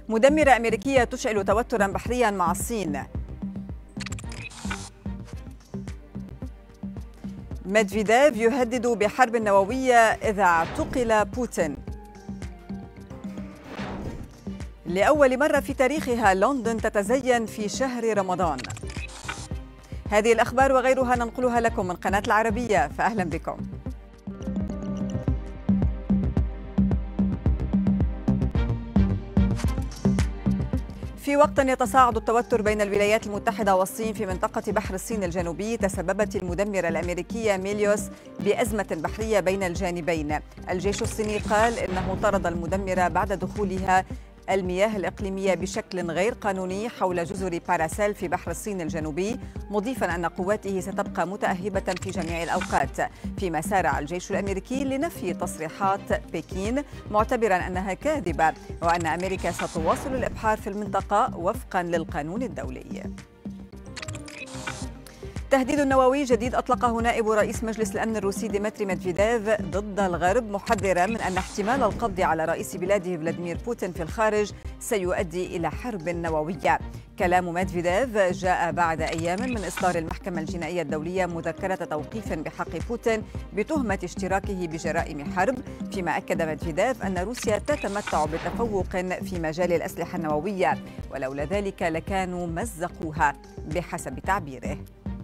مدمرة أمريكية تشعل توترا بحريا مع الصين. ميدفيديف يهدد بحرب نووية إذا اعتقل بوتين. لأول مرة في تاريخها لندن تتزين في شهر رمضان. هذه الأخبار وغيرها ننقلها لكم من قناة العربية، فأهلا بكم. في وقت يتصاعد التوتر بين الولايات المتحدة والصين في منطقة بحر الصين الجنوبي، تسببت المدمرة الأمريكية ميليوس بأزمة بحرية بين الجانبين. الجيش الصيني قال إنه طرد المدمرة بعد دخولها المياه الإقليمية بشكل غير قانوني حول جزر باراسيل في بحر الصين الجنوبي، مضيفا أن قواته ستبقى متأهبة في جميع الأوقات، فيما سارع الجيش الأمريكي لنفي تصريحات بكين معتبرا أنها كاذبة، وأن أمريكا ستواصل الإبحار في المنطقة وفقا للقانون الدولي. تهديد نووي جديد أطلقه نائب رئيس مجلس الأمن الروسي ديمتري ميدفيديف ضد الغرب، محذرا من أن احتمال القبض على رئيس بلاده فلاديمير بوتين في الخارج سيؤدي إلى حرب نووية. كلام ميدفيديف جاء بعد أيام من إصدار المحكمة الجنائية الدولية مذكرة توقيف بحق بوتين بتهمة اشتراكه بجرائم حرب، فيما أكد ميدفيديف أن روسيا تتمتع بتفوق في مجال الأسلحة النووية، ولولا ذلك لكانوا مزقوها بحسب تعبيره.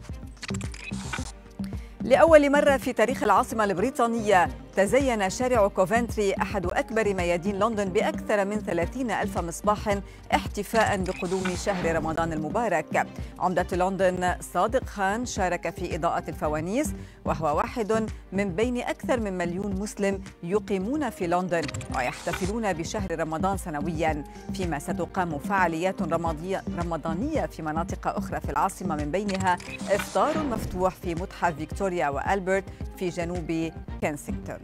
لأول مرة في تاريخ العاصمة البريطانية تزين شارع كوفنتري أحد أكبر ميادين لندن بأكثر من 30,000 مصباح احتفاء بقدوم شهر رمضان المبارك. عمدة لندن صادق خان شارك في إضاءة الفوانيس، وهو واحد من بين أكثر من 1,000,000 مسلم يقيمون في لندن ويحتفلون بشهر رمضان سنويا، فيما ستقام فعاليات رمضانية في مناطق أخرى في العاصمة، من بينها إفطار مفتوح في متحف فيكتوريا وألبرت في جنوب كنسينغتون.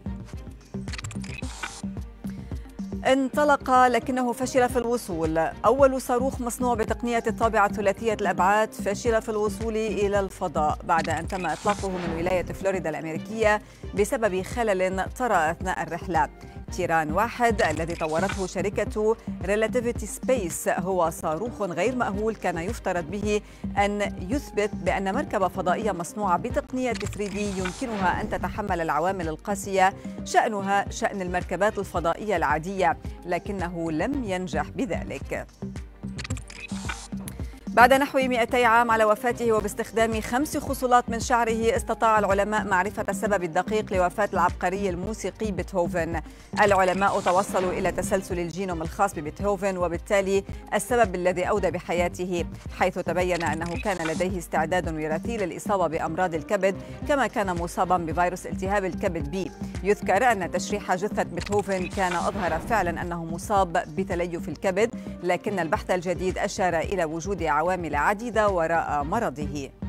انطلق لكنه فشل في الوصول. أول صاروخ مصنوع بتقنية الطابعة ثلاثية الأبعاد فشل في الوصول إلى الفضاء بعد أن تم إطلاقه من ولاية فلوريدا الأمريكية بسبب خلل طرأ أثناء الرحلة. تيران 1 الذي طورته شركة ريلاتيفيتي سبيس هو صاروخ غير مأهول كان يفترض به أن يثبت بأن مركبة فضائية مصنوعة بتقنية 3D يمكنها أن تتحمل العوامل القاسية شأنها شأن المركبات الفضائية العادية، لكنه لم ينجح بذلك. بعد نحو 200 عام على وفاته وباستخدام 5 خصلات من شعره، استطاع العلماء معرفة السبب الدقيق لوفاة العبقري الموسيقي بيتهوفن. العلماء توصلوا إلى تسلسل الجينوم الخاص ببيتهوفن وبالتالي السبب الذي أودى بحياته، حيث تبين أنه كان لديه استعداد وراثي للإصابة بأمراض الكبد، كما كان مصابا بفيروس التهاب الكبد بي. يذكر أن تشريح جثة بيتهوفن كان أظهر فعلا أنه مصاب بتليف الكبد، لكن البحث الجديد أشار إلى وجود عوامل عديدة وراء مرضه.